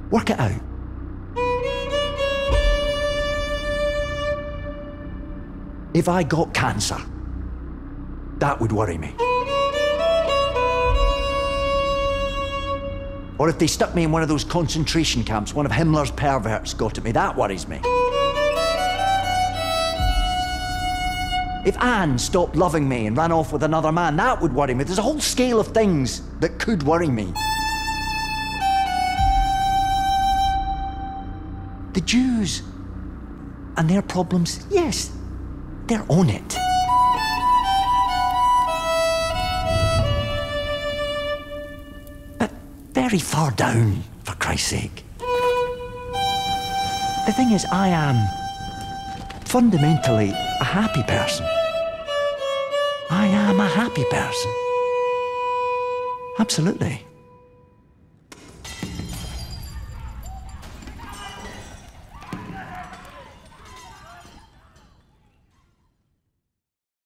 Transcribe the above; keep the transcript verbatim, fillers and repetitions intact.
Work it out. If I got cancer, that would worry me. Or if they stuck me in one of those concentration camps, one of Himmler's perverts got at me, that worries me. If Anne stopped loving me and ran off with another man, that would worry me. There's a whole scale of things that could worry me. The Jews and their problems, yes, they're on it. But very far down, for Christ's sake. The thing is, I am fundamentally a happy person. I am a happy person. Absolutely.